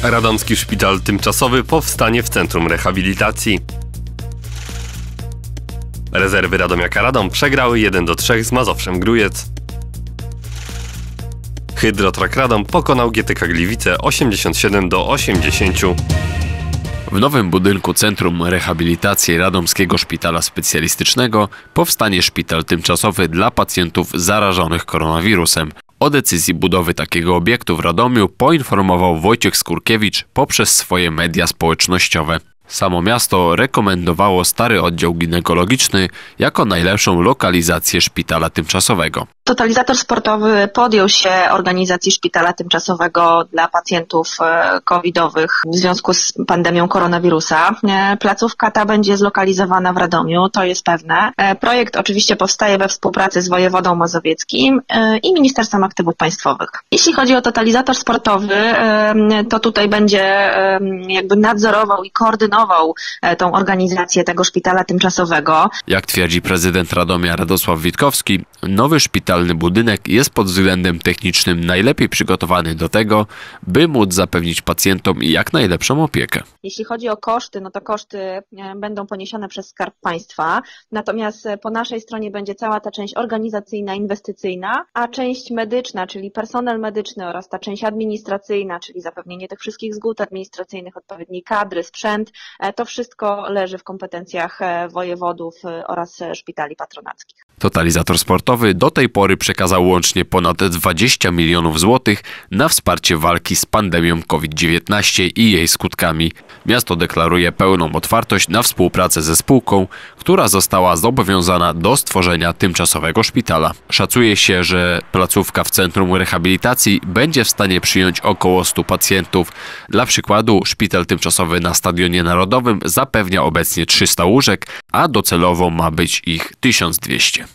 Radomski szpital tymczasowy powstanie w centrum rehabilitacji. Rezerwy Radomiaka Radom przegrały 1-3 z Mazowszem Grójec. Hydrotrak Radom pokonał GTK Gliwice 87-80. W nowym budynku Centrum Rehabilitacji Radomskiego Szpitala Specjalistycznego powstanie szpital tymczasowy dla pacjentów zarażonych koronawirusem. O decyzji budowy takiego obiektu w Radomiu poinformował Wojciech Skurkiewicz poprzez swoje media społecznościowe. Samo miasto rekomendowało stary oddział ginekologiczny jako najlepszą lokalizację szpitala tymczasowego. Totalizator sportowy podjął się organizacji szpitala tymczasowego dla pacjentów covidowych w związku z pandemią koronawirusa. Placówka ta będzie zlokalizowana w Radomiu, to jest pewne. Projekt oczywiście powstaje we współpracy z wojewodą mazowieckim i Ministerstwem Aktywów Państwowych. Jeśli chodzi o totalizator sportowy, to tutaj będzie jakby nadzorował i koordynował tą organizację tego szpitala tymczasowego. Jak twierdzi prezydent Radomia Radosław Witkowski, nowy szpitalny budynek jest pod względem technicznym najlepiej przygotowany do tego, by móc zapewnić pacjentom jak najlepszą opiekę. Jeśli chodzi o koszty, no to koszty będą poniesione przez Skarb Państwa, natomiast po naszej stronie będzie cała ta część organizacyjna, inwestycyjna, a część medyczna, czyli personel medyczny oraz ta część administracyjna, czyli zapewnienie tych wszystkich zgód administracyjnych, odpowiedniej kadry, sprzęt, to wszystko leży w kompetencjach wojewodów oraz szpitali patronackich. Totalizator sportowy do tej pory przekazał łącznie ponad 20 milionów złotych na wsparcie walki z pandemią COVID-19 i jej skutkami. Miasto deklaruje pełną otwartość na współpracę ze spółką, która została zobowiązana do stworzenia tymczasowego szpitala. Szacuje się, że placówka w centrum rehabilitacji będzie w stanie przyjąć około 100 pacjentów. Dla przykładu szpital tymczasowy na Stadionie Narodowym zapewnia obecnie 300 łóżek, a docelowo ma być ich 1200.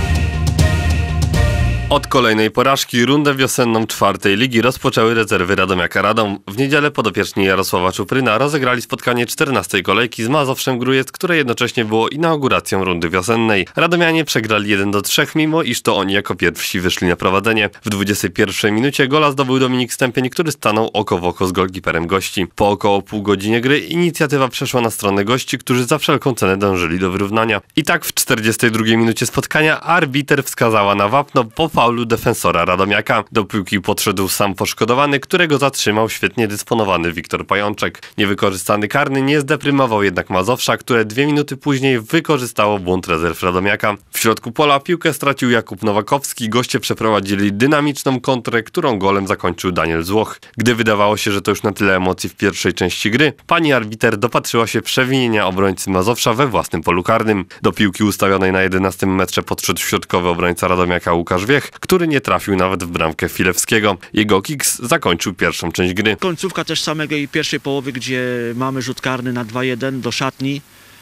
Od kolejnej porażki rundę wiosenną 4. ligi rozpoczęły rezerwy Radomiaka Radom. W niedzielę podopieczni Jarosława Czupryna rozegrali spotkanie 14. kolejki z Mazowszem Grójec, które jednocześnie było inauguracją rundy wiosennej. Radomianie przegrali 1-3, mimo iż to oni jako pierwsi wyszli na prowadzenie. W 21 minucie gola zdobył Dominik Stępień, który stanął oko w oko z golkiperem gości. Po około pół godzinie gry inicjatywa przeszła na stronę gości, którzy za wszelką cenę dążyli do wyrównania. I tak w 42 minucie spotkania arbiter wskazała na wapno po faulu defensora Radomiaka. Do piłki podszedł sam poszkodowany, którego zatrzymał świetnie dysponowany Wiktor Pajączek. Niewykorzystany karny nie zdeprymował jednak Mazowsza, które 2 minuty później wykorzystało błąd rezerw Radomiaka. W środku pola piłkę stracił Jakub Nowakowski, goście przeprowadzili dynamiczną kontrę, którą golem zakończył Daniel Złoch. Gdy wydawało się, że to już na tyle emocji w pierwszej części gry, pani arbiter dopatrzyła się przewinienia obrońcy Mazowsza we własnym polu karnym. Do piłki ustawionej na 11 metrze podszedł środkowy obrońca Radomiaka Łukasz Wiech, który nie trafił nawet w bramkę Filewskiego. Jego kiks zakończył pierwszą część gry. Końcówka też samej pierwszej połowy, gdzie mamy rzut karny na 2-1 do szatni,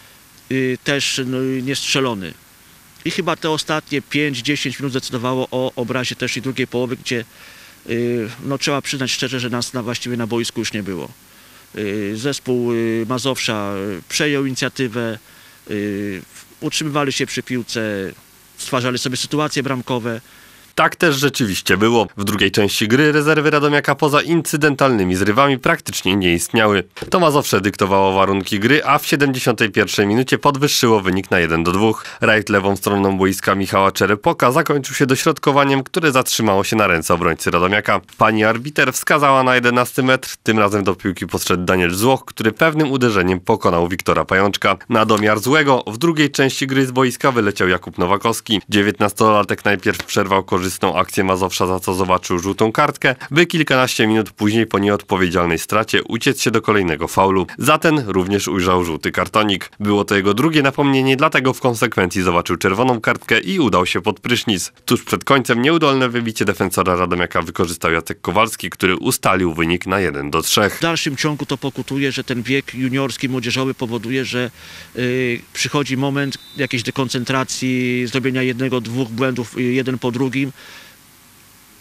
też niestrzelony. I chyba te ostatnie 5-10 minut zdecydowało o obrazie też i drugiej połowy, gdzie trzeba przyznać szczerze, że nas właściwie na boisku już nie było. Zespół Mazowsza przejął inicjatywę, utrzymywali się przy piłce, stwarzali sobie sytuacje bramkowe. Tak też rzeczywiście było. W drugiej części gry rezerwy Radomiaka poza incydentalnymi zrywami praktycznie nie istniały. To Mazowsze dyktowało warunki gry, a w 71 minucie podwyższyło wynik na 1-2. Rajd lewą stroną boiska Michała Czerepoka zakończył się dośrodkowaniem, które zatrzymało się na ręce obrońcy Radomiaka. Pani arbiter wskazała na 11 metr. Tym razem do piłki podszedł Daniel Złoch, który pewnym uderzeniem pokonał Wiktora Pajączka. Na domiar złego w drugiej części gry z boiska wyleciał Jakub Nowakowski. 19-latek najpierw przerwał korzystną akcję Mazowsza, za co zobaczył żółtą kartkę, by kilkanaście minut później po nieodpowiedzialnej stracie uciec się do kolejnego faulu. Za ten również ujrzał żółty kartonik. Było to jego drugie napomnienie, dlatego w konsekwencji zobaczył czerwoną kartkę i udał się pod prysznic. Tuż przed końcem nieudolne wybicie defensora Radomiaka wykorzystał Jacek Kowalski, który ustalił wynik na 1-3. W dalszym ciągu to pokutuje, że ten wiek juniorski, młodzieżowy powoduje, że przychodzi moment jakiejś dekoncentracji, zrobienia jednego, dwóch błędów jeden po drugim.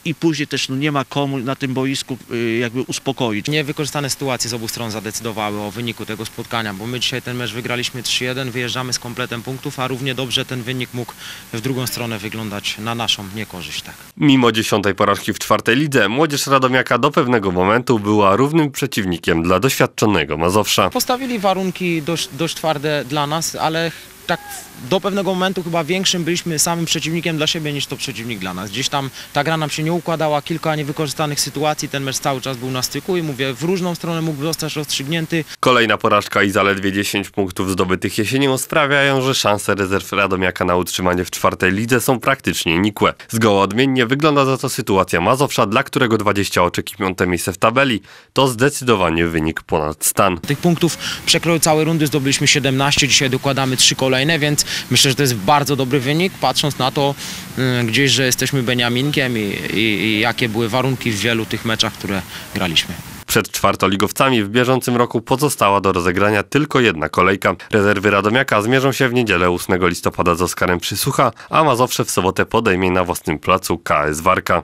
i później też nie ma komu na tym boisku jakby uspokoić. Niewykorzystane sytuacje z obu stron zadecydowały o wyniku tego spotkania, bo my dzisiaj ten mecz wygraliśmy 3-1, wyjeżdżamy z kompletem punktów, a równie dobrze ten wynik mógł w drugą stronę wyglądać na naszą niekorzyść. Tak. Mimo 10. porażki w 4. lidze, młodzież radomiaka do pewnego momentu była równym przeciwnikiem dla doświadczonego Mazowsza. Postawili warunki dość twarde dla nas, ale tak do pewnego momentu chyba większym byliśmy samym przeciwnikiem dla siebie niż to przeciwnik dla nas. Gdzieś tam ta gra nam się nie układała, kilka niewykorzystanych sytuacji, ten mecz cały czas był na styku i mówię, w różną stronę mógł zostać rozstrzygnięty. Kolejna porażka i zaledwie 10 punktów zdobytych jesienią sprawiają, że szanse rezerw radomiaka na utrzymanie w 4. lidze są praktycznie nikłe. Zgoła odmiennie wygląda za to sytuacja Mazowsza, dla którego 20 oczek i 5. miejsce w tabeli to zdecydowanie wynik ponad stan. Tych punktów przekroju całej rundy zdobyliśmy 17, dzisiaj dokładamy 3 kolejne, więc myślę, że to jest bardzo dobry wynik, patrząc na to gdzieś, że jesteśmy Beniaminkiem i jakie były warunki w wielu tych meczach, które graliśmy. Przed czwartoligowcami w bieżącym roku pozostała do rozegrania tylko jedna kolejka. Rezerwy radomiaka zmierzą się w niedzielę 8 listopada z Oskarem Przysłucha, a Mazowsze w sobotę podejmie na własnym placu KS Warka.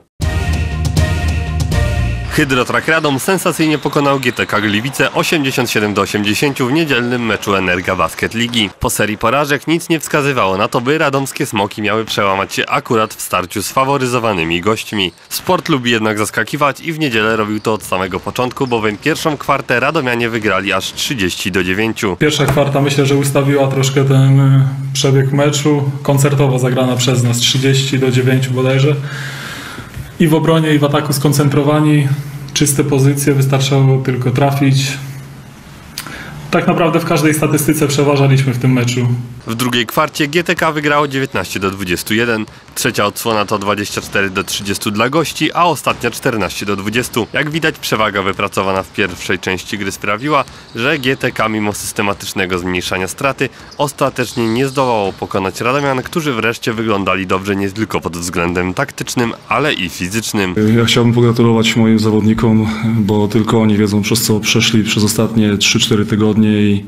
Hydrotrak Radom sensacyjnie pokonał GTK Gliwice 87-80 w niedzielnym meczu Energa Basket Ligi. Po serii porażek nic nie wskazywało na to, by radomskie Smoki miały przełamać się akurat w starciu z faworyzowanymi gośćmi. Sport lubi jednak zaskakiwać i w niedzielę robił to od samego początku, bowiem pierwszą kwartę radomianie wygrali aż 30-9. Pierwsza kwarta myślę, że ustawiła troszkę ten przebieg meczu. Koncertowo zagrana przez nas 30-9 bodajże. I w obronie, i w ataku skoncentrowani, czyste pozycje, wystarczało tylko trafić. Tak naprawdę w każdej statystyce przeważaliśmy w tym meczu. W drugiej kwarcie GTK wygrało 19-21, trzecia odsłona to 24-30 dla gości, a ostatnia 14-20. Jak widać, przewaga wypracowana w pierwszej części gry sprawiła, że GTK mimo systematycznego zmniejszania straty ostatecznie nie zdołało pokonać radomian, którzy wreszcie wyglądali dobrze nie tylko pod względem taktycznym, ale i fizycznym. Ja chciałbym pogratulować moim zawodnikom, bo tylko oni wiedzą, przez co przeszli przez ostatnie 3-4 tygodnie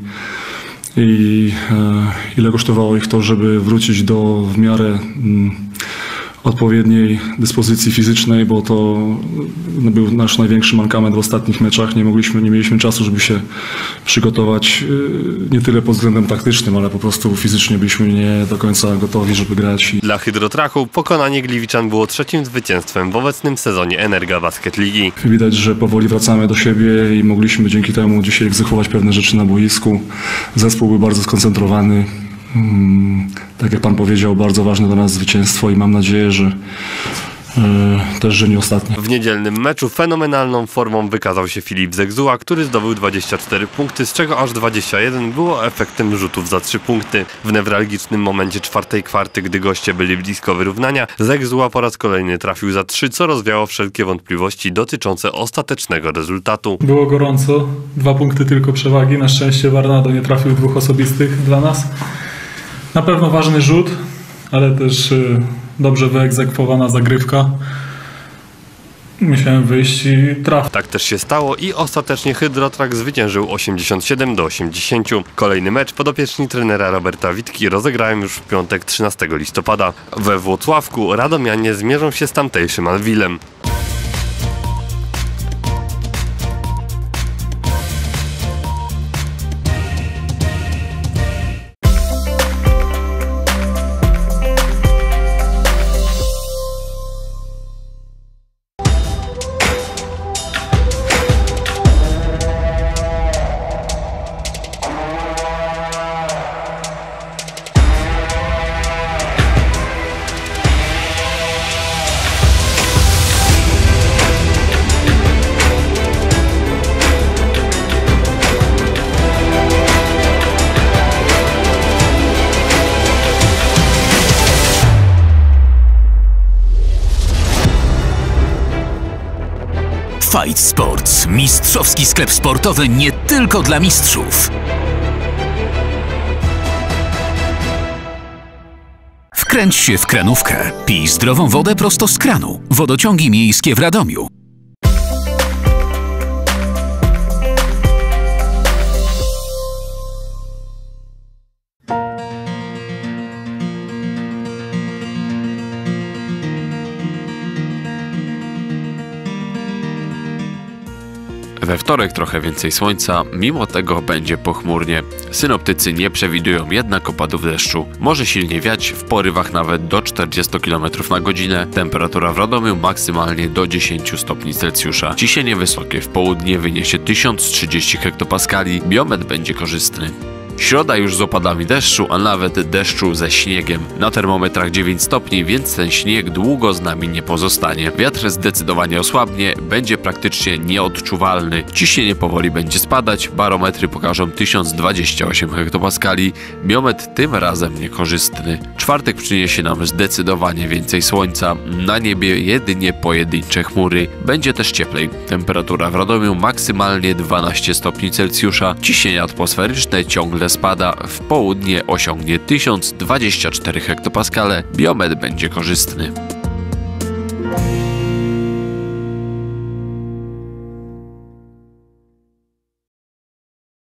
i ile kosztowało ich to, żeby wrócić do w miarę odpowiedniej dyspozycji fizycznej, bo to był nasz największy mankament w ostatnich meczach. Nie mieliśmy czasu, żeby się przygotować nie tyle pod względem taktycznym, ale po prostu fizycznie byliśmy nie do końca gotowi, żeby grać. Dla Hydrotraku pokonanie Gliwiczan było trzecim zwycięstwem w obecnym sezonie Energa Basket Ligi. Widać, że powoli wracamy do siebie i mogliśmy dzięki temu dzisiaj egzekwować pewne rzeczy na boisku. Zespół był bardzo skoncentrowany. Tak jak Pan powiedział, bardzo ważne dla nas zwycięstwo i mam nadzieję, że też, że nie ostatnie. W niedzielnym meczu fenomenalną formą wykazał się Filip Zegzuła, który zdobył 24 punkty, z czego aż 21 było efektem rzutów za 3 punkty. W newralgicznym momencie czwartej kwarty, gdy goście byli blisko wyrównania, Zegzuła po raz kolejny trafił za 3, co rozwiało wszelkie wątpliwości dotyczące ostatecznego rezultatu. Było gorąco, 2 punkty tylko przewagi. Na szczęście Varnado nie trafił 2 osobistych dla nas. Na pewno ważny rzut, ale też dobrze wyegzekwowana zagrywka. Musiałem wyjść i trafić. Tak też się stało i ostatecznie Hydrotrak zwyciężył 87-80. Kolejny mecz podopieczni trenera Roberta Witki rozegrałem już w piątek 13 listopada. We Włocławku radomianie zmierzą się z tamtejszym Anwilem. Fight Sports. Mistrzowski sklep sportowy nie tylko dla mistrzów. Wkręć się w kranówkę. Pij zdrową wodę prosto z kranu. Wodociągi miejskie w Radomiu. We wtorek trochę więcej słońca, mimo tego będzie pochmurnie. Synoptycy nie przewidują jednak opadów deszczu. Może silnie wiać, w porywach nawet do 40 km na godzinę. Temperatura w Radomiu maksymalnie do 10 stopni Celsjusza. Ciśnienie wysokie w południe wyniesie 1030 hektopaskali. Biometr będzie korzystny. Środa już z opadami deszczu, a nawet deszczu ze śniegiem. Na termometrach 9 stopni, więc ten śnieg długo z nami nie pozostanie. Wiatr zdecydowanie osłabnie, będzie praktycznie nieodczuwalny. Ciśnienie powoli będzie spadać, barometry pokażą 1028 hektopaskali, biometr tym razem niekorzystny. Czwartek przyniesie nam zdecydowanie więcej słońca, na niebie jedynie pojedyncze chmury. Będzie też cieplej. Temperatura w Radomiu maksymalnie 12 stopni Celsjusza, ciśnienie atmosferyczne ciągle spada, w południe osiągnie 1024 hektopaskale, biometr będzie korzystny.